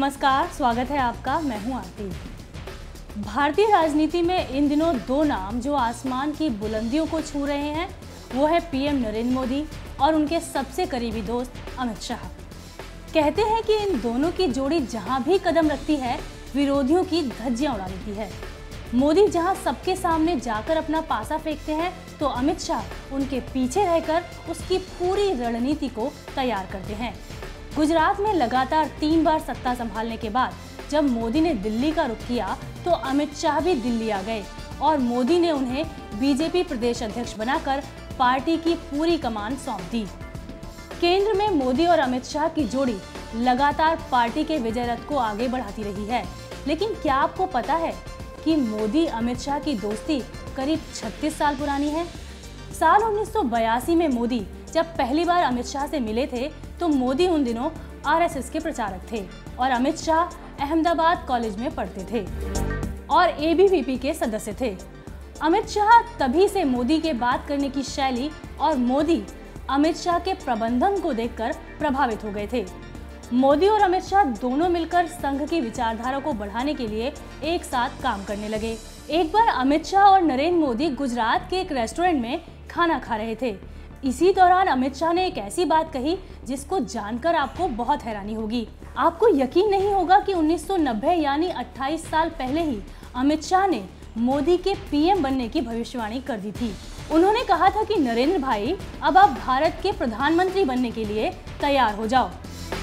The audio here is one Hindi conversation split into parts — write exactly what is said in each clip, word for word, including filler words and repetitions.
नमस्कार, स्वागत है आपका। मैं हूं आरती। भारतीय राजनीति में इन दिनों दो नाम जो आसमान की बुलंदियों को छू रहे हैं वो है पीएम नरेंद्र मोदी और उनके सबसे करीबी दोस्त अमित शाह। कहते हैं कि इन दोनों की जोड़ी जहां भी कदम रखती है विरोधियों की धज्जियां उड़ा देती है। मोदी जहां सबके सामने जाकर अपना पासा फेंकते हैं तो अमित शाह उनके पीछे रहकर उसकी पूरी रणनीति को तैयार करते हैं। गुजरात में लगातार तीन बार सत्ता संभालने के बाद जब मोदी ने दिल्ली का रुख किया तो अमित शाह भी दिल्ली आ गए और मोदी ने उन्हें बीजेपी प्रदेश अध्यक्ष बनाकर पार्टी की पूरी कमान सौंप दी। केंद्र में मोदी और अमित शाह की जोड़ी लगातार पार्टी के विजय रथ को आगे बढ़ाती रही है। लेकिन क्या आपको पता है कि मोदी अमित शाह की दोस्ती करीब छत्तीस साल पुरानी है। साल उन्नीस सौ बयासी में मोदी जब पहली बार अमित शाह से मिले थे तो मोदी उन दिनों आरएसएस के प्रचारक थे और अमित शाह अहमदाबाद कॉलेज में पढ़ते थे और एबीवीपी के सदस्य थे। अमित शाह तभी से मोदी के बात करने की शैली और मोदी अमित शाह के प्रबंधन को देखकर प्रभावित हो गए थे। मोदी और अमित शाह दोनों मिलकर संघ की विचारधारा को बढ़ाने के लिए एक साथ काम करने लगे। एक बार अमित शाह और नरेंद्र मोदी गुजरात के एक रेस्टोरेंट में खाना खा रहे थे। इसी दौरान अमित शाह ने एक ऐसी बात कही जिसको जानकर आपको बहुत हैरानी होगी। आपको यकीन नहीं होगा कि उन्नीस सौ नब्बे यानी अट्ठाईस साल पहले ही अमित शाह ने मोदी के पीएम बनने की भविष्यवाणी कर दी थी। उन्होंने कहा था कि नरेंद्र भाई, अब आप भारत के प्रधानमंत्री बनने के लिए तैयार हो जाओ।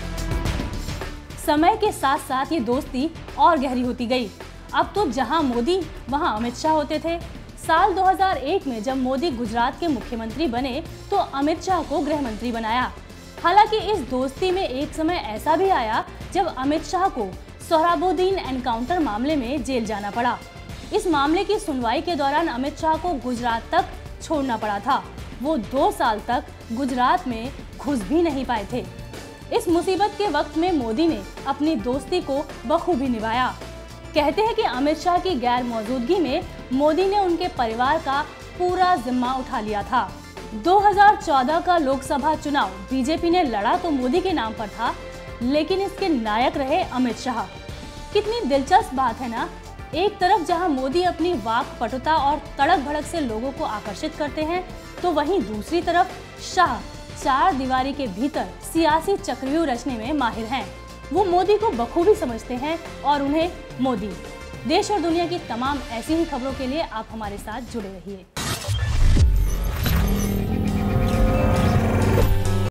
समय के साथ साथ ये दोस्ती और गहरी होती गई। अब तो जहां मोदी वहां अमित शाह होते थे। साल दो हज़ार एक में जब मोदी गुजरात के मुख्यमंत्री बने तो अमित शाह को गृह मंत्री बनाया। हालांकि इस दोस्ती में एक समय ऐसा भी आया जब अमित शाह को सोहराबुद्दीन एनकाउंटर मामले में जेल जाना पड़ा। इस मामले की सुनवाई के दौरान अमित शाह को गुजरात तक छोड़ना पड़ा था। वो दो साल तक गुजरात में घुस भी नहीं पाए थे। इस मुसीबत के वक्त में मोदी ने अपनी दोस्ती को बखूबी निभाया। कहते हैं कि अमित शाह की गैर मौजूदगी में मोदी ने उनके परिवार का पूरा जिम्मा उठा लिया था। दो हज़ार चौदह का लोकसभा चुनाव बीजेपी ने लड़ा तो मोदी के नाम पर था, लेकिन इसके नायक रहे अमित शाह। कितनी दिलचस्प बात है ना। एक तरफ जहां मोदी अपनी वाक पटुता और तड़क भड़क से लोगों को आकर्षित करते हैं तो वहीं दूसरी तरफ शाह चार दीवारी के भीतर सियासी चक्रव्यूह रचने में माहिर हैं। वो मोदी को बखूबी समझते हैं और उन्हें मोदी। देश और दुनिया की तमाम ऐसी ही खबरों के लिए आप हमारे साथ जुड़े रहिए।